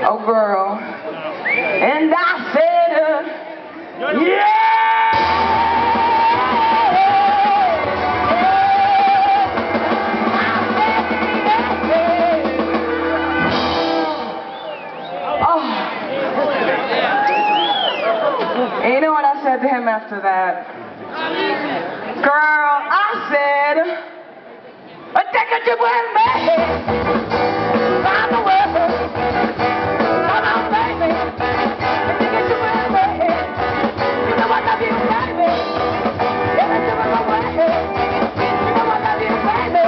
Oh, girl. And I said, yeah! And you know what I said to him after that? Girl, I said, take a trip with me around the world. Come on, baby, take a trip with me. You know I love you, baby. Take a trip with me. You know I love you, baby.